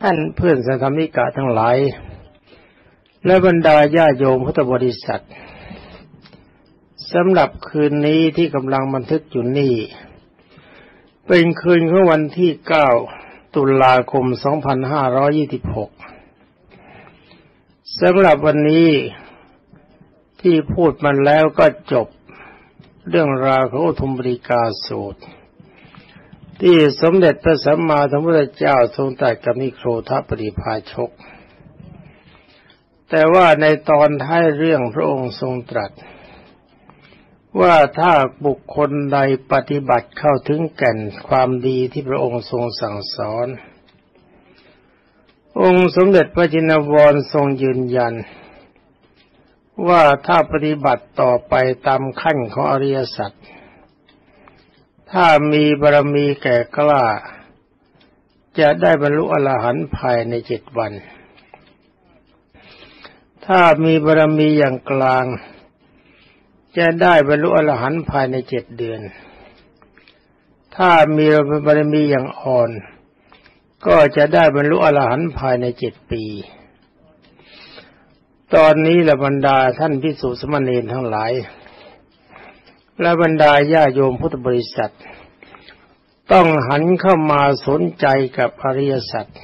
ท่านเพื่อนสัทธรรมิกะทั้งหลายและบรรดาญาโยมพุทธบริษัทสำหรับคืนนี้ที่กำลังบันทึกอยู่นี่เป็นคืนของวันที่9ตุลาคม2526สำหรับวันนี้ที่พูดมาแล้วก็จบเรื่องราวของอุทุมปริกาสูตรที่สมเด็จพระสัมมาสัมพุทธเจ้าทรงตรัสกับนิโครธปริภาชกแต่ว่าในตอนท้ายเรื่องพระองค์ทรงตรัสว่าถ้าบุคคลใดปฏิบัติเข้าถึงแก่นความดีที่พระองค์ทรงสั่งสอนองค์สมเด็จพระจินวรทรงยืนยันว่าถ้าปฏิบัติต่อไปตามขั้นของอริยสัจถ้ามีบารมีแก่กล้าจะได้บรรลุอรหันต์ภายใน7 วันถ้ามีบารมีอย่างกลางจะได้บรรลุอรหันต์ภายใน7 เดือนถ้ามีบารมีอย่างอ่อนก็จะได้บรรลุอรหันต์ภายใน7 ปีตอนนี้ละบรรดาท่านภิกษุสามเณรทั้งหลายและบรรดาญาโยมพุทธบริษัทต้องหันเข้ามาสนใจกับอริยสัจ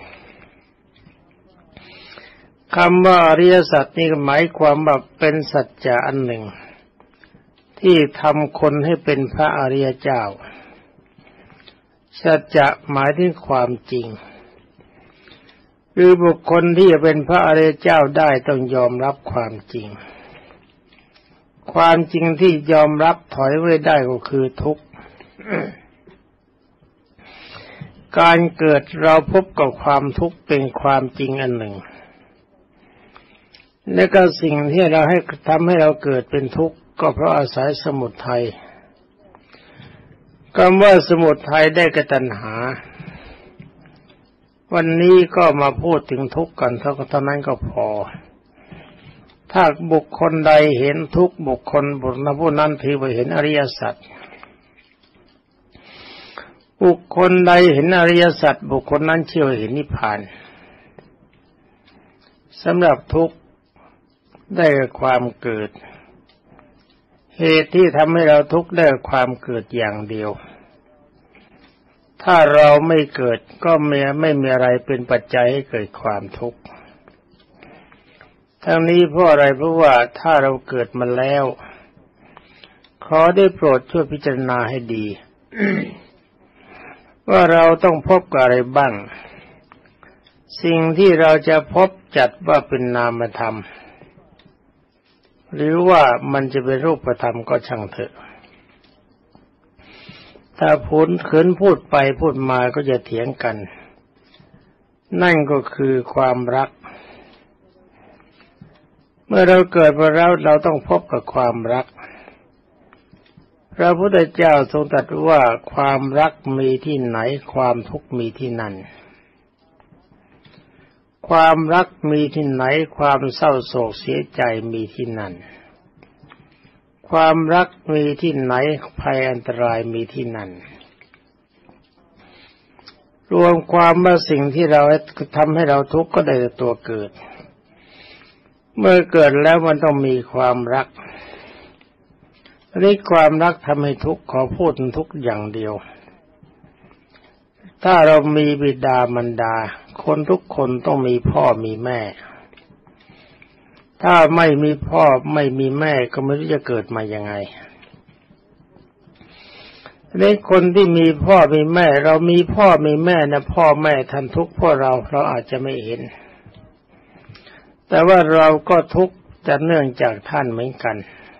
คำว่าอริยสัจนี่หมายความว่าเป็นสัจจะอันหนึ่งที่ทำคนให้เป็นพระอริยเจ้าสัจจะหมายถึงความจริงคือบุคคลที่จะเป็นพระอริยเจ้าได้ต้องยอมรับความจริงความจริงที่ยอมรับถอยไว้ได้ก็คือทุกข์การเกิดเราพบกับความทุกข์เป็นความจริงอันหนึ่งและก็สิ่งที่เราให้ทำให้เราเกิดเป็นทุกข์ก็เพราะอาศัยสมุทัยคำว่าสมุทัยได้แก่ตัณหาวันนี้ก็มาพูดถึงทุกข์กันเท่านั้นก็พอถ้าบุคคลใดเห็นทุกข์บุคคลผู้นั้นถือว่าเห็นอริยสัจบุคคลใดเห็นอริยสัจบุคคลนั้นเชื่อเห็นนิพพานสำหรับทุกข์ได้ความเกิดเหตุที่ทำให้เราทุกข์ได้ความเกิดอย่างเดียวถ้าเราไม่เกิดก็ไม่มีอะไรเป็นปัจจัยให้เกิดความทุกข์ทั้งนี้เพราะอะไรเพราะว่าถ้าเราเกิดมาแล้วขอได้โปรดช่วยพิจารณาให้ดี ว่าเราต้องพบกับอะไรบ้างสิ่งที่เราจะพบจัดว่าเป็นนามธรรมหรือว่ามันจะเป็นรูปธรรมก็ช่างเถอะถ้าพูดไปพูดมาก็จะเถียงกันนั่นก็คือความรักเมื่อเราเกิดมาแล้วเราต้องพบกับความรักพระพุทธเจ้าทรงตรัสว่าความรักมีที่ไหนความทุกข์มีที่นั่นความรักมีที่ไหนความเศร้าโศกเสียใจมีที่นั่นความรักมีที่ไหนภัยอันตรายมีที่นั่นรวมความว่าสิ่งที่เราทำให้เราทุกข์ก็ได้แต่ตัวเกิดเมื่อเกิดแล้วมันต้องมีความรักนี่ความรักทำให้ทุกข์ขอพูดทุกข์อย่างเดียวถ้าเรามีบิดามารดาคนทุกคนต้องมีพ่อมีแม่ถ้าไม่มีพ่อไม่มีแม่ก็ไม่รู้จะเกิดมายังไงในคนที่มีพ่อมีแม่เรามีพ่อมีแม่นะพ่อแม่ท่านทุกข์เพราะเราอาจจะไม่เห็นแต่ว่าเราก็ทุกข์จะเนื่องจากท่านเหมือนกัน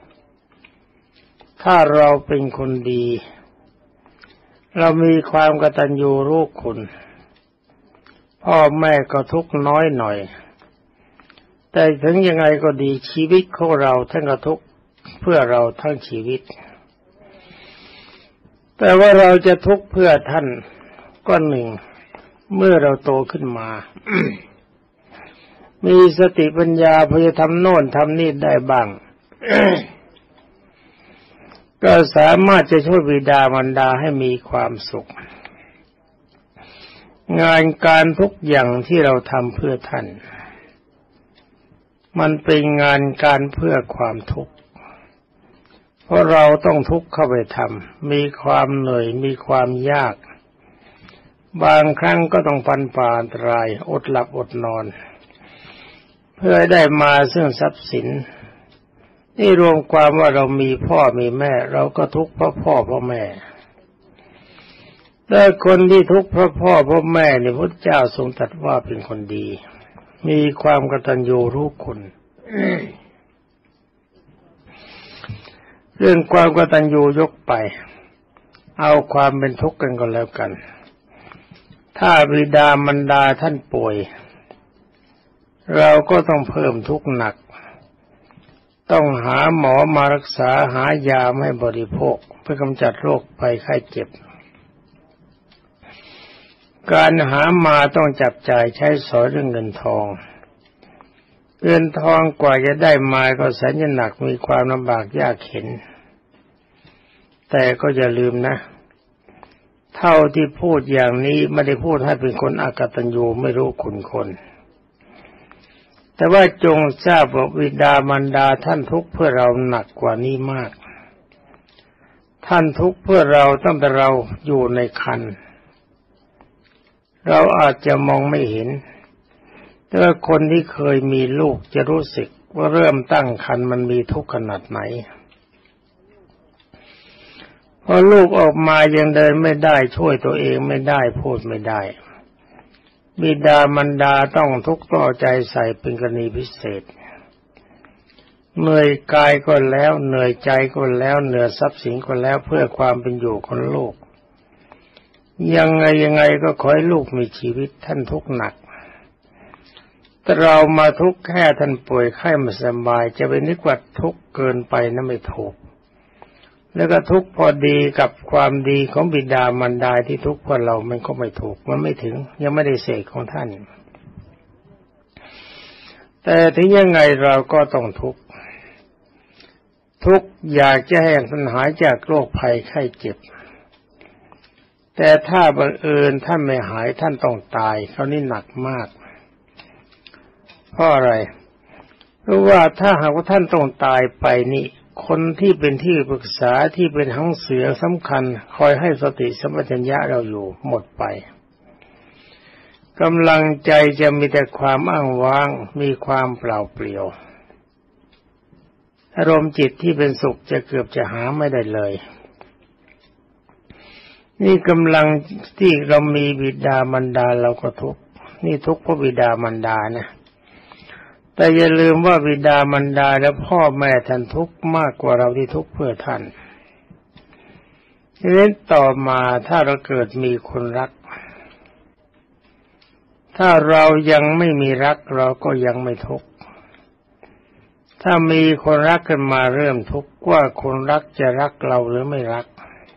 ถ้าเราเป็นคนดีเรามีความกตัญญูรู้คุณพ่อแม่ก็ทุกข์น้อยหน่อยแต่ถึงยังไงก็ดีชีวิตของเราท่านก็ทุกข์เพื่อเราทั้งชีวิตแต่ว่าเราจะทุกข์เพื่อท่านก็หนึ่งเมื่อเราโตขึ้นมา มีสติปัญญาพอจะทำโน่นทำนี่ได้บ้าง ก็สามารถจะช่วยบิดามารดาให้มีความสุขงานการทุกอย่างที่เราทำเพื่อท่านมันเป็นงานการเพื่อความทุกข์เพราะเราต้องทุกข์เข้าไปทำมีความเหนื่อยมีความยากบางครั้งก็ต้องฟันฝ่าอันตรายอดหลับอดนอนเพื่อได้มาซึ่งทรัพย์สินนี่รวมความว่าเรามีพ่อมีแม่เราก็ทุกข์เพราะพ่อเพราะแม่แต่คนที่ทุกข์เพราะพ่อเพราะแม่เนี่ยพระเจ้าทรงตรัสว่าเป็นคนดีมีความกตัญญูรู้คุณ เรื่องความกตัญญูยกไปเอาความเป็นทุกข์กันก็แล้วกันถ้าบิดามารดาท่านป่วยเราก็ต้องเพิ่มทุกข์หนักต้องหาหมอมารักษาหายาให้บริโภคเพื่อกำจัดโรคภัยไข้เจ็บการหามาต้องจับจ่ายใช้สอยเรื่องเงินทองกว่าจะได้มาก็แสนจะหนักมีความลำบากยากเข็ญแต่ก็อย่าลืมนะเท่าที่พูดอย่างนี้ไม่ได้พูดให้เป็นคนอกตัญญูไม่รู้คุณคนแต่ว่าจงทราบว่าบิดามารดาท่านทุกข์เพื่อเราหนักกว่านี้มากท่านทุกข์เพื่อเราตั้งแต่เราอยู่ในครรภ์เราอาจจะมองไม่เห็นแต่ว่าคนที่เคยมีลูกจะรู้สึกว่าเริ่มตั้งครรภ์มันมีทุกข์ขนาดไหนพอลูกออกมายังเดินไม่ได้ช่วยตัวเองไม่ได้พูดไม่ได้บิดามารดาต้องทุกข์ต่อใจใส่เป็นกรณีพิเศษเหนื่อยกายก็แล้วเหนื่อยใจก็แล้วเหนื่อยทรัพย์สินก็แล้วเพื่อความเป็นอยู่ของลูกยังไงก็ขอให้ลูกมีชีวิตท่านทุกข์หนักแต่เรามาทุกข์แค่ท่านป่วยไข้ไม่สบายจะเป็นนึกว่าทุกข์เกินไปนะไม่ถูกแล้วก็ทุกข์พอดีกับความดีของบิดามารดาที่ทุกข์เพราะเรามันก็ไม่ถูกมันไม่ถึงยังไม่ได้เสกของท่านแต่ถึงยังไงเราก็ต้องทุกข์อยากจะให้ท่านหายจากโรคภัยไข้เจ็บแต่ถ้าบังเอิญท่านไม่หายท่านต้องตายคราวนี้หนักมากเพราะอะไรเพราะว่าถ้าหากว่าท่านต้องตายไปนี่คนที่เป็นที่ปรึกษาที่เป็นหางเสือสำคัญคอยให้สติสัมปชัญญะเราอยู่หมดไปกำลังใจจะมีแต่ความอ้างว้างมีความเปล่าเปลี่ยวอารมณ์จิตที่เป็นสุขจะเกือบจะหาไม่ได้เลยนี่กำลังที่เรามีบิดามารดาเราก็ทุกข์นี่ทุกข์เพราะบิดามารดานะแต่อย่าลืมว่าบิดามารดาและพ่อแม่ท่านทุกข์มากกว่าเราที่ทุกข์เพื่อท่านดังนั้นต่อมาถ้าเราเกิดมีคนรักถ้าเรายังไม่มีรักเราก็ยังไม่ทุกข์ถ้ามีคนรักกันมาเริ่มทุกข์ว่าคนรักจะรักเราหรือไม่รัก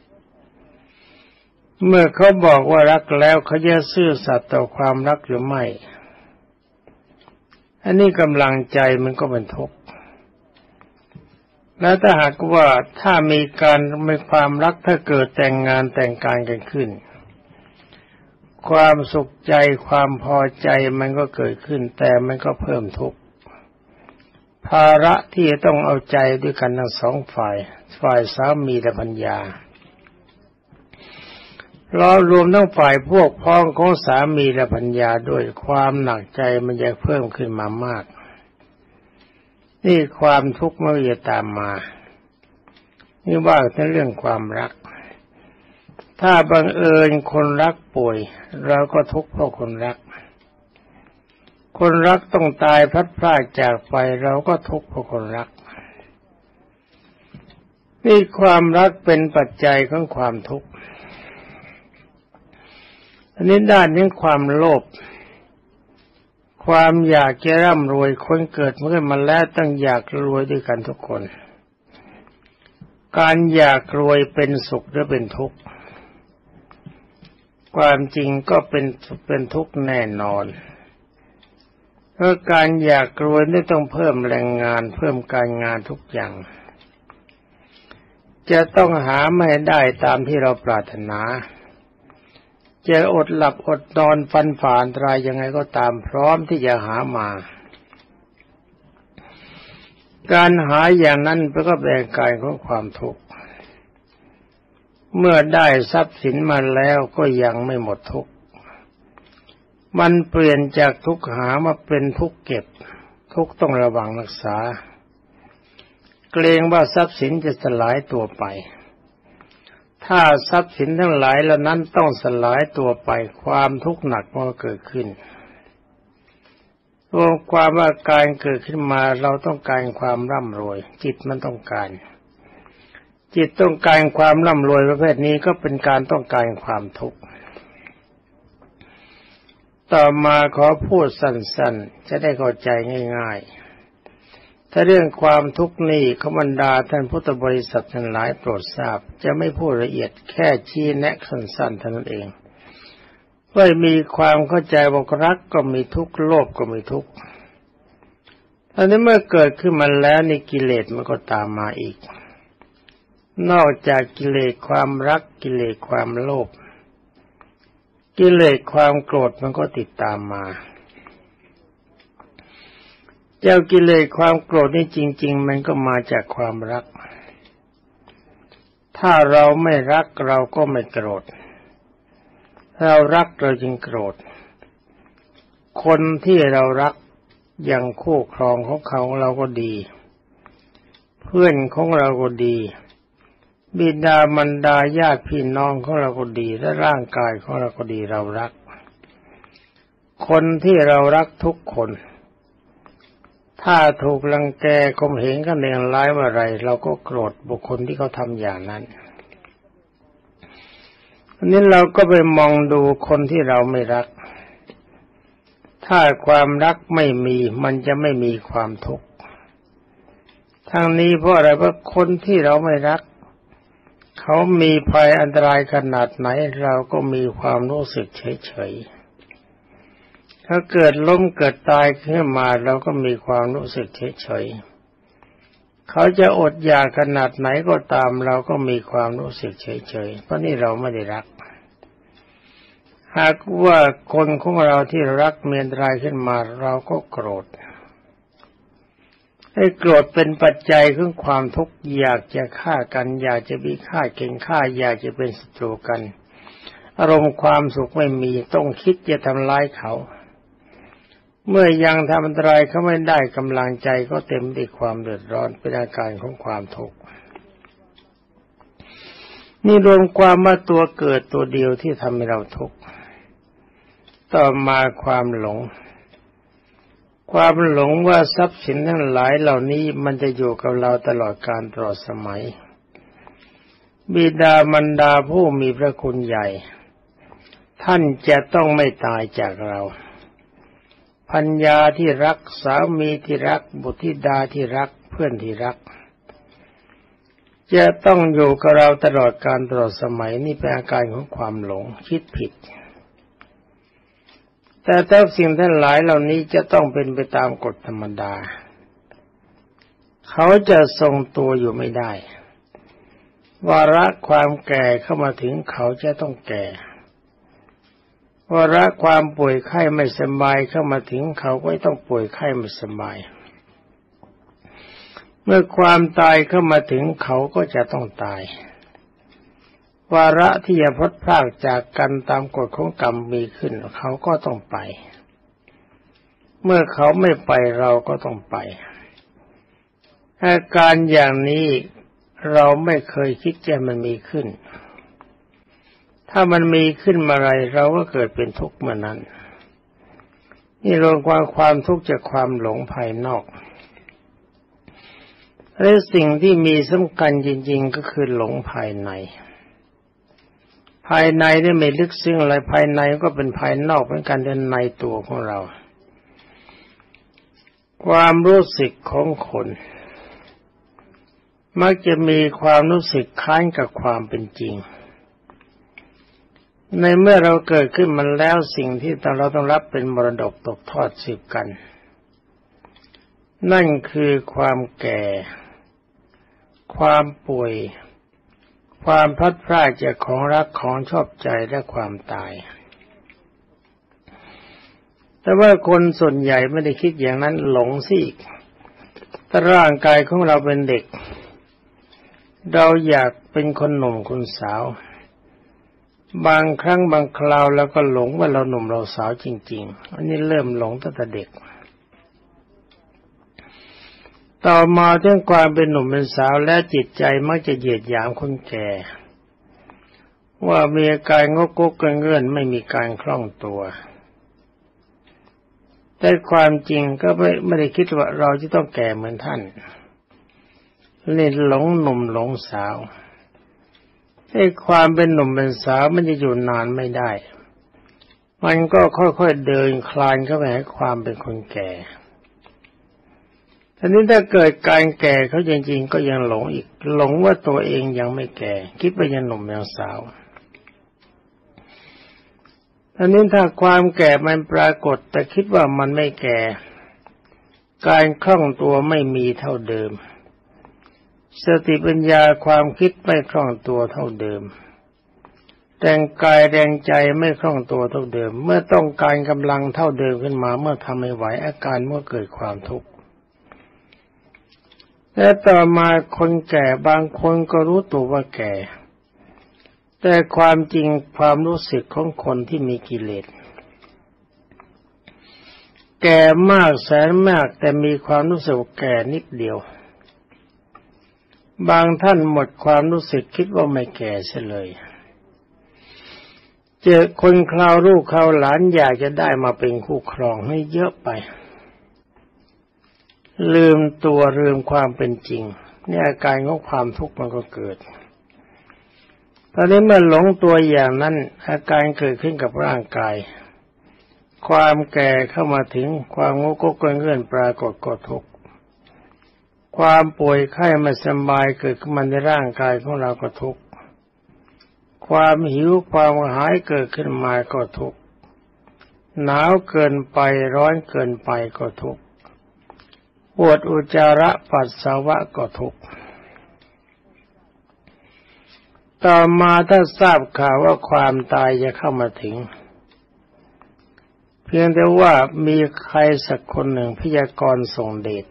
เมื่อเขาบอกว่ารักแล้วเขาจะซื่อสัตย์ต่อความรักหรือไม่อันนี้กำลังใจมันก็เป็นทุกข์แล้วถ้าหากว่าถ้ามีความรักถ้าเกิดแต่งงานแต่งการกันขึ้นความสุขใจความพอใจมันก็เกิดขึ้นแต่มันก็เพิ่มทุกข์ภาระที่จะต้องเอาใจด้วยกันทั้งสองฝ่ายสามีและภรรยาเรารวมทั้งฝ่ายพวกพ้องของสามีและภรรยาด้วยความหนักใจมันจะเพิ่มขึ้นมามากนี่ความทุกข์มันจะตามมานี่ว่าในเรื่องความรักถ้าบังเอิญคนรักป่วยเราก็ทุกข์เพราะคนรักต้องตายพลัดพรากจากไปเราก็ทุกข์เพราะคนรักนี่ความรักเป็นปัจจัยของความทุกข์อันนี้ด้านนี้ความโลภความอยากจะร่ำรวยคนเกิดมาแล้วต้องอยากรวยด้วยกันทุกคนการอยากรวยเป็นสุขหรือเป็นทุกข์ความจริงก็เป็นทุกข์แน่นอนเพราะการอยากรวยนี่ต้องเพิ่มแรงงานเพิ่มการงานทุกอย่างจะต้องหาไม่ได้ตามที่เราปรารถนาจะอดหลับอดนอนฟันฝ่าอันตรายยังไงก็ตามพร้อมที่จะหามาการหาอย่างนั้นเป็นก็เป็นการของความทุกข์เมื่อได้ทรัพย์สินมาแล้วก็ยังไม่หมดทุกข์มันเปลี่ยนจากทุกข์หามาเป็นทุกข์เก็บทุกข์ต้องระวังรักษาเกรงว่าทรัพย์สินจะสลายตัวไปถ้าทรัพย์สินทั้งหลายเหล่านั้นต้องสลายตัวไปความทุกข์หนักมันก็เกิดขึ้นรวมความว่าการเกิดขึ้นมาเราต้องการความร่ำรวยจิตมันต้องการจิตต้องการความร่ำรวยประเภทนี้ก็เป็นการต้องการความทุกข์ต่อมาขอพูดสั้นๆจะได้เข้าใจง่ายๆถ้าเรื่องความทุกข์นี้ขบรรดาท่านพุทธบริษัททั้งหลายโปรดทราบจะไม่พูดละเอียดแค่ชี้แนะสั้นๆเท่านั้นเองเพื่อมีความเข้าใจว่ารักก็มีทุกข์โลภก็มีทุกข์ตอนนี้เมื่อเกิดขึ้นมาแล้วนี่กิเลสมันก็ตามมาอีกนอกจากกิเลสความรักกิเลสความโลภกิเลสความโกรธมันก็ติดตามมาเจ้ากิเลสความโกรธนี่จริงๆมันก็มาจากความรักถ้าเราไม่รักเราก็ไม่โกรธเรารักเราจึงโกรธคนที่เรารักอย่างคู่ครองของเขาเราก็ดีเพื่อนของเราก็ดีบิดามารดาญาติพี่น้องของเราก็ดีและร่างกายของเราก็ดีเรารักคนที่เรารักทุกคนถ้าถูกรังแกข่มเหงกันเลวร้ายเมื่อไรเราก็โกรธบุคคลที่เขาทำอย่างนั้นอันนี้เราก็ไปมองดูคนที่เราไม่รักถ้าความรักไม่มีมันจะไม่มีความทุกข์ทั้งนี้เพราะอะไรเพราะคนที่เราไม่รักเขามีภัยอันตรายขนาดไหนเราก็มีความรู้สึกเฉยๆถ้าเกิดล้มเกิดตายขึ้นมาเราก็มีความรู้สึกเฉยๆเขาจะอดอยากขนาดไหนก็ตามเราก็มีความรู้สึกเฉยๆเพราะนี่เราไม่ได้รักหากว่าคนของเราที่รักมีอันตรายขึ้นมาเราก็โกรธให้โกรธเป็นปัจจัยของความทุกข์อยากจะฆ่ากันอยากจะมีฆ่าเก่งฆ่าอยากจะเป็นศัตรูกันอารมณ์ความสุขไม่มีต้องคิดจะทำร้ายเขาเมื่อยังทำอันตรายเขาไม่ได้กำลังใจก็เต็มด้วยความเดือดร้อนเป็นอาการของความทุกข์นี่รวมความว่าตัวเกิดตัวเดียวที่ทำให้เราทุกข์ต่อมาความหลงว่าทรัพย์สินทั้งหลายเหล่านี้มันจะอยู่กับเราตลอดกาลตลอดสมัยบิดามารดาผู้มีพระคุณใหญ่ท่านจะต้องไม่ตายจากเราภรรยาที่รักสามีที่รักบุตรธิดาที่รักเพื่อนที่รักจะต้องอยู่กับเราตลอดกาลตลอดสมัยนี่เป็นอาการของความหลงคิดผิดแต่ถ้าสิ่งทั้งหลายเหล่านี้จะต้องเป็นไปตามกฎธรรมดาเขาจะทรงตัวอยู่ไม่ได้วาระความแก่เข้ามาถึงเขาจะต้องแก่วาระความป่วยไข้ไม่สบายเข้ามาถึงเขาก็ต้องป่วยไข้ไม่สบายเมื่อความตายเข้ามาถึงเขาก็จะต้องตายวาระที่จะพลัดพรากจากกันตามกฎของกรรมมีขึ้นเขาก็ต้องไปเมื่อเขาไม่ไปเราก็ต้องไปอาการอย่างนี้เราไม่เคยคิดจะมันมีขึ้นถ้ามันมีขึ้นมาไรเราก็เกิดเป็นทุกข์เมื่อนั้นนี่รวมความทุกข์จากความหลงภายนอกและสิ่งที่มีสำคัญจริงๆก็คือหลงภายในได้ไม่ลึกซึ้งอะไรภายในก็เป็นภายนอกเหมือนกันแต่ในตัวของเราความรู้สึกของคนมักจะมีความรู้สึกคล้ายกับความเป็นจริงในเมื่อเราเกิดขึ้นมาแล้วสิ่งที่เราต้องรับเป็นมรดกตกทอดสืบกันนั่นคือความแก่ความป่วยความพลัดพรากจากของรักของชอบใจและความตายแต่ว่าคนส่วนใหญ่ไม่ได้คิดอย่างนั้นหลงสิถ้าร่างกายของเราเป็นเด็กเราอยากเป็นคนหนุ่มคนสาวบางครั้งบางคราวแล้วก็หลงว่าเราหนุ่มเราสาวจริงๆอันนี้เริ่มหลงตั้งแต่เด็กต่อมาเรื่องความเป็นหนุ่มเป็นสาวและจิตใจมักจะเหยียดหยามคนแก่ว่ามีอาการงกๆเงื่อนไม่มีการคล่องตัวแต่ความจริงก็ไม่ได้คิดว่าเราจะต้องแก่เหมือนท่านเล่นหลงหนุ่มหลงสาวไอ้ความเป็นหนุ่มเป็นสาวมันจะอยู่นานไม่ได้มันก็ค่อยๆเดินคลานเข้าไปหาความเป็นคนแก่ทีนี้ถ้าเกิดการแก่เขาจริงๆก็ยังหลงอีกหลงว่าตัวเองยังไม่แก่คิดว่ายังหนุ่มยังสาวทีนี้ถ้าความแก่มันปรากฏแต่คิดว่ามันไม่แก่การคล่องตัวไม่มีเท่าเดิมสติปัญญาความคิดไม่คล่องตัวเท่าเดิมแรงกายแรงใจไม่คล่องตัวเท่าเดิมเมื่อต้องการกำลังเท่าเดิมขึ้นมาเมื่อทำไม่ไหวอาการเมื่อเกิดความทุกข์และต่อมาคนแก่บางคนก็รู้ตัวว่าแก่แต่ความจริงความรู้สึกของคนที่มีกิเลสแก่มากแสนมากแต่มีความรู้สึกแก่นิดเดียวบางท่านหมดความรู้สึกคิดว่าไม่แก่เสียเลยเจอคนคราวลูกคราวหลานอยากจะได้มาเป็นคู่ครองให้เยอะไปลืมตัวลืมความเป็นจริงนี่อาการของความทุกข์มันก็เกิดตอนนี้เมื่อหลงตัวอย่างนั้นอาการเกิดขึ้นกับร่างกายความแก่เข้ามาถึงความงกงเงื่อนปรากฏก็ทุกข์ความป่วยไข้ไม่สบายเกิดขึ้นมาในร่างกายของเราก็ทุกข์ความหิวความกระหายเกิดขึ้นมาก็ทุกข์หนาวเกินไปร้อนเกินไปก็ทุกข์ปวดอุจจาระปัสสาวะก็ทุกข์ต่อมาถ้าทราบข่าวว่าความตายจะเข้ามาถึงเพียงแต่ว่ามีใครสักคนหนึ่งพยากรณ์ส่งเดช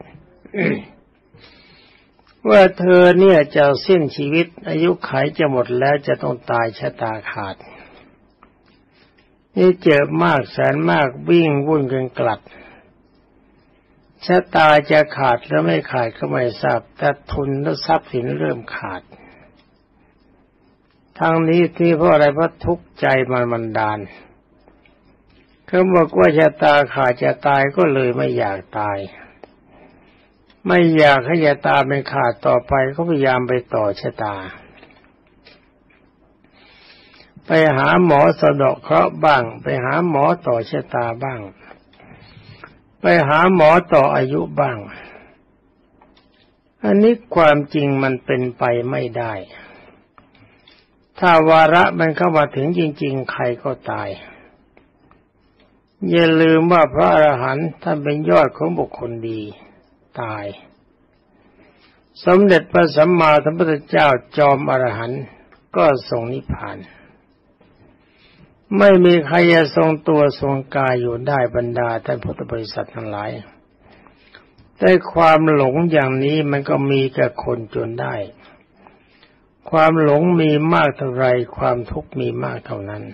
ว่าเธอเนี่ยจะสิ้นชีวิตอายุขัยจะหมดแล้วจะต้องตายชะตาขาดนี่เจ็บมากแสนมากวิ่งวุ่นกันกลัดชะตาจะขาดแล้วไม่ขาดก็ไม่ทราบแต่ทุนและทรัพย์สินเริ่มขาดทั้งนี้ที่เพราะอะไรเพราะทุกข์ใจมันบันดาลเขาบอกว่าชะตาขาดจะตายก็เลยไม่อยากตายไม่อยากให้ชะตาเป็นขาดต่อไปก็พยายามไปต่อชะตาไปหาหมอสะเดาะเคราะห์บ้างไปหาหมอต่อชะตาบ้างไปหาหมอต่ออายุบ้างอันนี้ความจริงมันเป็นไปไม่ได้ถ้าวาระมันเข้ามาถึงจริงๆใครก็ตายอย่าลืมว่าพระอรหันต์ท่านเป็นยอดของบุคคลดีตายสมเด็จพระสัมมาสัมพุทธเจ้าจอมอรหันต์ก็ทรงนิพพานไม่มีใครจะทรงตัวทรงกายอยู่ได้บรรดาท่านพุทธบริษัททั้งหลายแต่ความหลงอย่างนี้มันก็มีแก่คนจนได้ความหลงมีมากเท่าไรความทุกข์มีมากเท่านั้น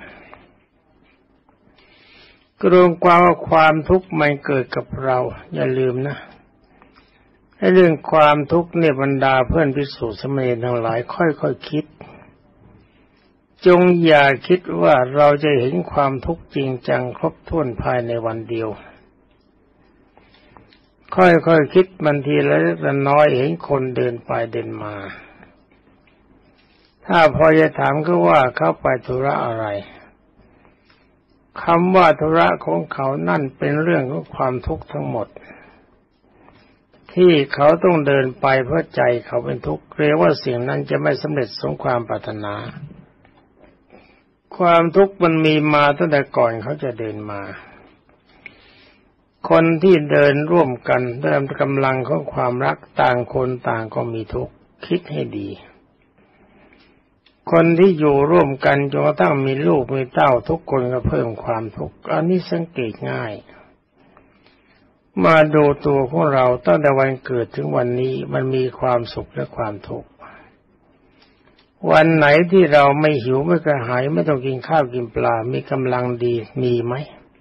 กรวมความว่าความทุกข์มันเกิดกับเราอย่าลืมนะให้เรื่องความทุกข์เนี่ยบรรดาเพื่อนภิกษุสามเณรทั้งหลายค่อยๆคิดจงอย่าคิดว่าเราจะเห็นความทุกข์จริงจังครบถ้วนภายในวันเดียวค่อยๆคิดบางทีละเล็กละน้อยเห็นคนเดินไปเดินมาถ้าพอจะถามก็ว่าเขาไปธุระอะไรคำว่าธุระของเขานั่นเป็นเรื่องของความทุกข์ทั้งหมดที่เขาต้องเดินไปเพราะใจเขาเป็นทุกข์เกรงว่าสิ่งนั้นจะไม่สำเร็จสมความปรารถนาความทุกข์มันมีมาตั้งแต่ก่อนเขาจะเดินมาคนที่เดินร่วมกันด้วยกำลังของความรักต่างคนต่างก็มีทุกข์คิดให้ดีคนที่อยู่ร่วมกันจนกระทั่งมีลูกมีเต้าทุกคนก็เพิ่มความทุกข์อันนี้สังเกตง่ายมาดูตัวของเราตั้งแต่วันเกิดถึงวันนี้มันมีความสุขและความทุกข์วันไหนที่เราไม่หิวไม่กระหายไม่ต้องกินข้าวกินปลามีกำลังดีมีไหม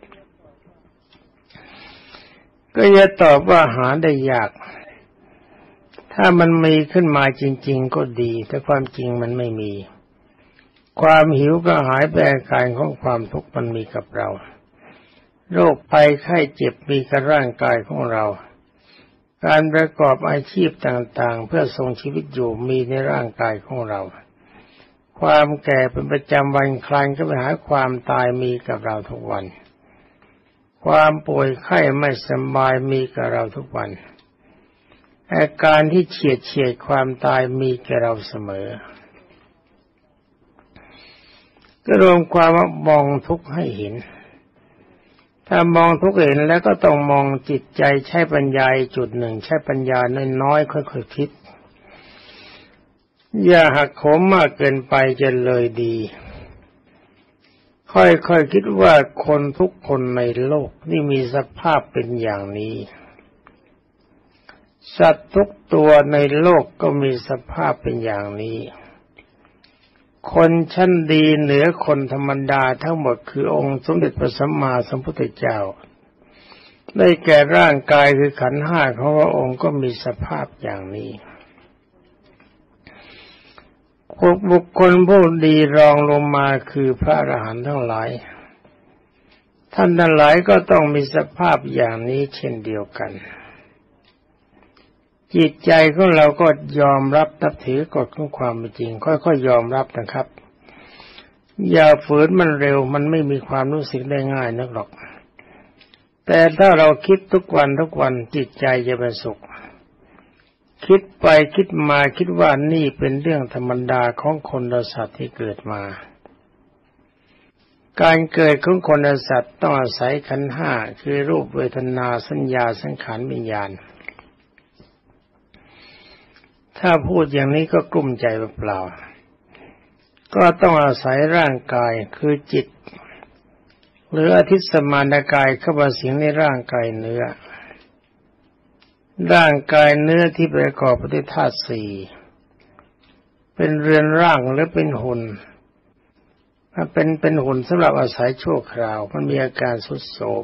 ก็จะตอบว่าหาได้ยากถ้ามันมีขึ้นมาจริงๆก็ดีแต่ความจริงมันไม่มีความหิวก็หายไปอาการของความทุกข์มันมีกับเราโรคภัยไข้เจ็บมีกับร่างกายของเราการประกอบอาชีพต่างๆเพื่อทรงชีวิตอยู่มีในร่างกายของเราความแก่เป็นประจำวันคลานก็ไปหาความตายมีกับเราทุกวันความป่วยไข้ไม่สบายมีกับเราทุกวันอาการที่เฉียดความตายมีแก่เราเสมอก็รวมความว่ามองทุกข์ให้เห็นถ้ามองทุกข์เห็นแล้วก็ต้องมองจิตใจใช้ปัญญาจุดหนึ่งใช้ปัญญาน้อยๆค่อยๆคิดอย่าหักโหมมากเกินไปจะเลยดีค่อยๆคิดว่าคนทุกคนในโลกนี่มีสภาพเป็นอย่างนี้สัตว์ทุกตัวในโลกก็มีสภาพเป็นอย่างนี้คนชั้นดีเหนือคนธรรมดาทั้งหมดคือองค์สมเด็จพระสัมมาสัมพุทธเจ้าได้แก่ร่างกายคือขันธ์ห้าของพระองค์ก็มีสภาพอย่างนี้บุคคลผู้ดีรองลงมาคือพระอรหันต์ทั้งหลายท่านทั้งหลายก็ต้องมีสภาพอย่างนี้เช่นเดียวกันจิตใจของเราก็ยอมรับนับถือกฎของความเป็นจริงค่อยๆยอมรับนะครับอย่าฝืนมันเร็วมันไม่มีความรู้สึกได้ง่ายนักหรอกแต่ถ้าเราคิดทุกวันจิตใจจะเป็นสุขคิดไปคิดมาคิดว่านี่เป็นเรื่องธรรมดาของคนและสัตว์ที่เกิดมาการเกิดของคนและสัตว์ต้องอาศัยขันธ์ห้าคือรูปเวทนาสัญญาสังขารวิญญาณถ้าพูดอย่างนี้ก็กลุ้มใจเปล่าๆก็ต้องอาศัยร่างกายคือจิตหรืออธิสมานกายเข้ามาสิงในร่างกายเนื้อร่างกายเนื้อที่ประกอบไปด้วยธาตุสี่เป็นเรือนร่างหรือเป็นหุ่นเป็นหุ่นสำหรับอาศัยชั่วคราวมันมีอาการทรุดโทรม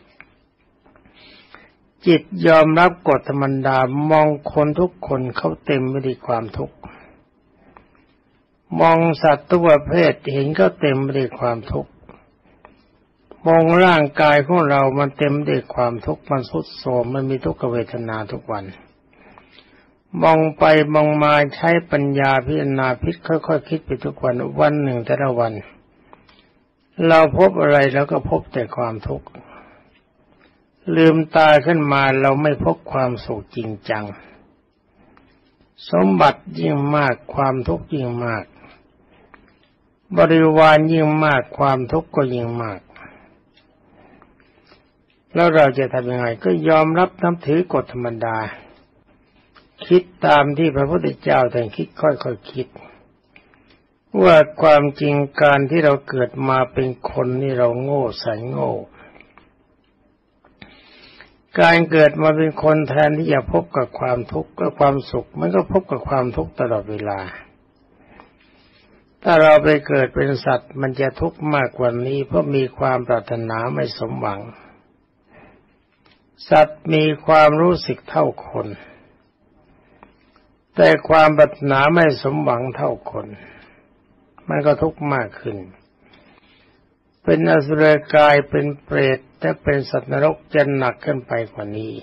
จิตยอมรับกฎธรรมดามองคนทุกคนเขาเต็มไปด้วยความทุกข์มองสัตว์ทุกประเภทเห็นก็เต็มไปด้วยความทุกข์มองร่างกายของเรามันเต็มด้วยความทุกข์มันทรุดโทรมมันมีทุกขเวทนาทุกวันมองไปมองมาใช้ปัญญาพิจารณาพิจค่อยๆคิดไปทุกวันวันหนึ่งแต่ละวันเราพบอะไรแล้วก็พบแต่ความทุกข์ลืมตาขึ้นมาเราไม่พบความสุขจริงจังสมบัติยิ่งมากความทุกข์ยิ่งมากบริวารยิ่งมากความทุกข์ก็ยิ่งมากแล้วเราจะทำยังไงก็ยอมรับนับถือกฎธรรมดาคิดตามที่พระพุทธเจ้าท่านคิดค่อยๆคิดว่าความจริงการที่เราเกิดมาเป็นคนนี่เราโง่แสนโง่การเกิดมาเป็นคนแทนที่จะพบกับความทุกข์กับความสุขมันก็พบกับความทุกข์ตลอดเวลาถ้าเราไปเกิดเป็นสัตว์มันจะทุกข์มากกว่านี้เพราะมีความปรารถนาไม่สมหวังสัตว์มีความรู้สึกเท่าคนแต่ความปรารถนาไม่สมหวังเท่าคนมันก็ทุกข์มากขึ้นเป็นอสุรกายเป็นเปรตแต่เป็นสัตว์นรกจะหนักขึ้นไปกว่านี้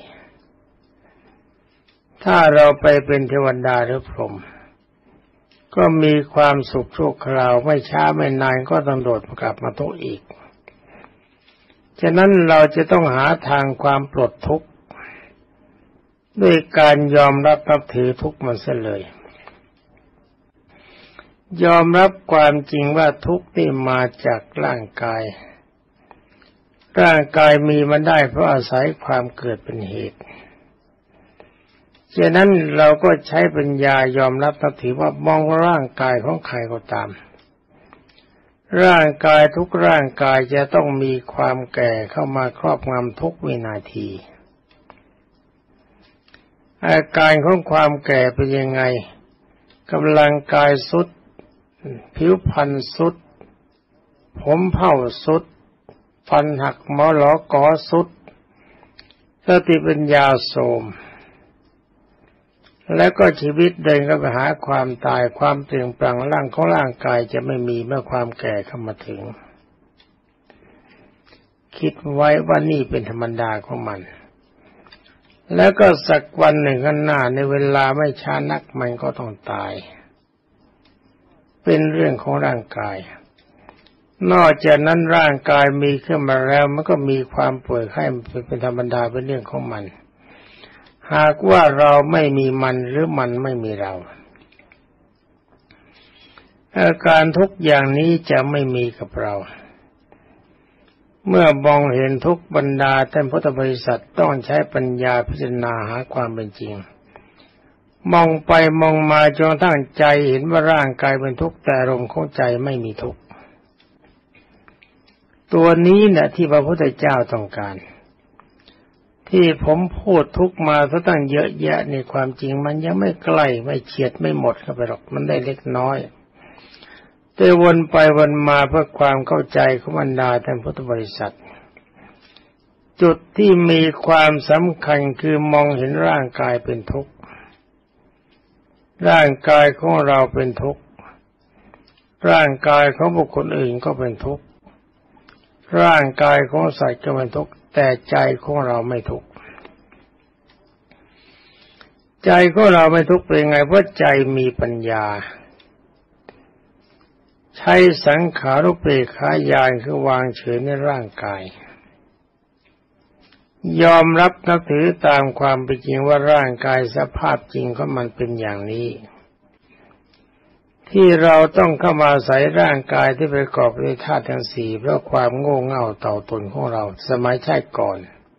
ถ้าเราไปเป็นเทวดาหรือพรหมก็มีความสุขชั่วคราวไม่ช้าไม่นานก็ต้องโดดกลับมาทุกข์อีกฉะนั้นเราจะต้องหาทางความปลดทุกข์ด้วยการยอมรับนับถือทุกข์มันเสียเลยยอมรับความจริงว่าทุกข์นี่มาจากร่างกายร่างกายมีมาได้เพราะอาศัยความเกิดเป็นเหตุฉะนั้นเราก็ใช้ปัญญายอมรับนับถือว่ามองร่างกายของใครก็ตามร่างกายทุกร่างกายจะต้องมีความแก่เข้ามาครอบงำทุกวินาทีอาการของความแก่เป็นยังไงกำลังกายทรุดผิวพรรณทรุดผมเผ่าทรุดฟันหักหมอหลอกอทรุดสติปัญญาโทรมแล้วก็ชีวิตเดินเข้าไปหาความตายความเปลี่ยนแปลงร่างกายจะไม่มีเมื่อความแก่เข้ามาถึงคิดไว้ว่านี่เป็นธรรมดาของมันแล้วก็สักวันหนึ่งข้างหน้าในเวลาไม่ช้านักมันก็ต้องตายเป็นเรื่องของร่างกายนอกจากนั้นร่างกายมีขึ้นมาแล้วมันก็มีความป่วยไข้เป็นธรรมดาเป็นเรื่องของมันหากว่าเราไม่มีมันหรือมันไม่มีเราอาการทุกอย่างนี้จะไม่มีกับเราเมื่อมองเห็นทุกบรรดาท่านพุทธบริษัทต้องใช้ปัญญาพิจารณาหาความเป็นจริงมองไปมองมาจนตั้งใจเห็นว่าร่างกายเป็นทุกข์แต่อารมณ์ของใจไม่มีทุกข์ตัวนี้แหละที่พระพุทธเจ้าต้องการที่ผมพูดทุกมาซะตั้งเยอะแยะในความจริงมันยังไม่ใกล้ไม่เฉียดไม่หมดเข้าไปหรอกมันได้เล็กน้อยแต่วนไปวนมาเพื่อความเข้าใจของบรรดาท่านพุทธบริษัทจุดที่มีความสำคัญคือมองเห็นร่างกายเป็นทุกข์ร่างกายของเราเป็นทุกข์ร่างกายของบุคคลอื่นก็เป็นทุกข์ร่างกายของสัตว์ก็เป็นทุกข์แต่ใจของเราไม่ทุกข์ใจของเราไม่ทุกข์เป็นไงเพราะใจมีปัญญาใช้สังขารุปเปกขาญาณคือวางเฉยในร่างกายยอมรับนับถือตามความเป็นจริงว่าร่างกายสภาพจริงของมันเป็นอย่างนี้ที่เราต้องเข้ามาอาศัยร่างกายที่ประกอบด้วยธาตุทั้งสี่เพราะความโง่เง่าเต่าตุ่นของเราสมัยชาติก่อน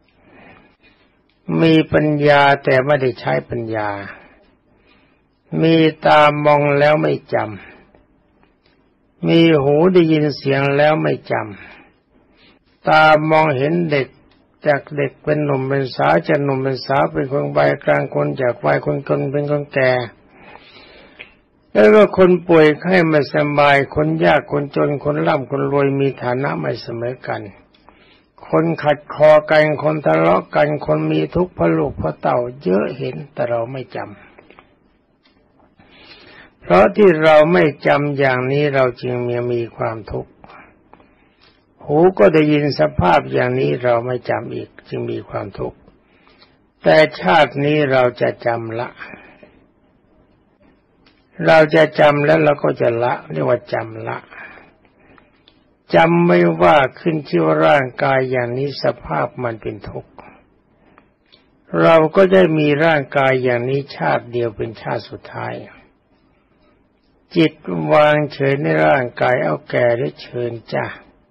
มีปัญญาแต่ไม่ได้ใช้ปัญญามีตามองแล้วไม่จำมีหูได้ยินเสียงแล้วไม่จำตามองเห็นเด็กจากเด็กเป็นหนุ่มเป็นสาวจากหนุ่มเป็นสาวเป็นคนวัยกลางคนจากวัยคนเป็นคนแก่แล้วก็คนป่วยไข้ไม่สบายคนยากคนจนคนร่ำคนรวยมีฐานะไม่เสมอกันคนขัดคอกันคนทะเลาะกันคนมีทุกข์เพราะลูกเพราะเต่าเยอะเห็นแต่เราไม่จำเพราะที่เราไม่จำอย่างนี้เราจึงมีความทุกข์หูก็ได้ยินสภาพอย่างนี้เราไม่จำอีกจึงมีความทุกข์แต่ชาตินี้เราจะจำละเราจะจำแล้วเราก็จะละเรียกว่าจำละจำไม่ว่าขึ้นชื่อว่าร่างกายอย่างนี้สภาพมันเป็นทุกข์เราก็ได้มีร่างกายอย่างนี้ชาติเดียวเป็นชาติสุดท้ายจิตวางเฉยในร่างกายเอาแก่ได้เชิญจ้ะ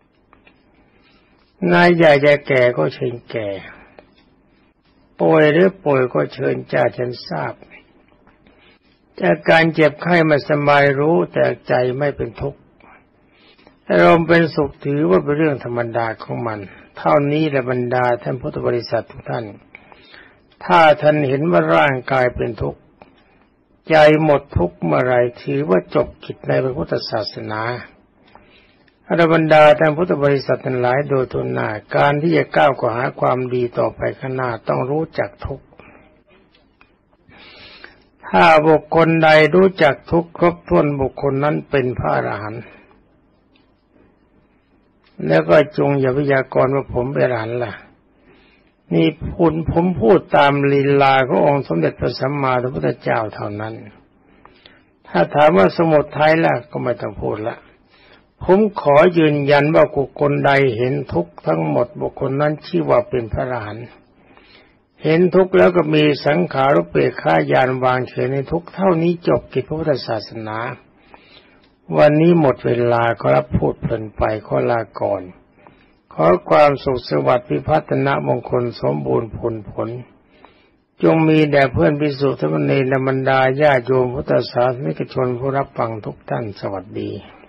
นายอยากจะแก่ก็เชิญแก่ป่วยหรือป่วยก็เชิญจ้าฉันทราบจากการเจ็บไข้ไม่สบายรู้แต่ใจไม่เป็นทุกข์อารมณ์เป็นสุขถือว่าเป็นเรื่องธรรมดาของมันเท่านี้แหละบรรดาท่านพุทธบริษัททุกท่านถ้าท่านเห็นว่าร่างกายเป็นทุกข์ใจหมดทุกข์เมื่อไรถือว่าจบกิจในพระพุทธศาสนาบรรดาท่านพุทธบริษัททั้งหลายโดยทุนหน้าการที่จะก้าวเข้าหาความดีต่อไปข้างหน้าต้องรู้จักทุกข์ถ้าบุคคลใดรู้จักทุกข์ครบถ้วนบุคคลนั้นเป็นพระอรหันต์แล้วก็จงอย่าพยากรณ์ว่าผมเป็นอรหันต์ล่ะนี่ผมพูดตามลีลาขององค์สมเด็จพระสัมมาสัมพุทธเจ้าเท่านั้นถ้าถามว่าสมุทัยล่ะก็ไม่ต้องพูดละผมขอยืนยันว่าบุคคลใดเห็นทุกข์ทั้งหมดบุคคลนั้นชื่อว่าเป็นพระอรหันต์เห็นทุกข์แล้วก็มีสังขารุปเปกขาญาณวางเฉยในทุกข์เท่านี้จบกิจพระพุทธศาสนาวันนี้หมดเวลาขอรับพูดเพลินไปขอลาก่อนขอความสุขสวัสดิ์พิพัฒนมงคลสมบูรณ์ผลจงมีแด่เพื่อนภิกษุสามเณรและบรรดาญาโยมพุทธศาสนิกชนผู้รับฟังทุกท่านสวัสดี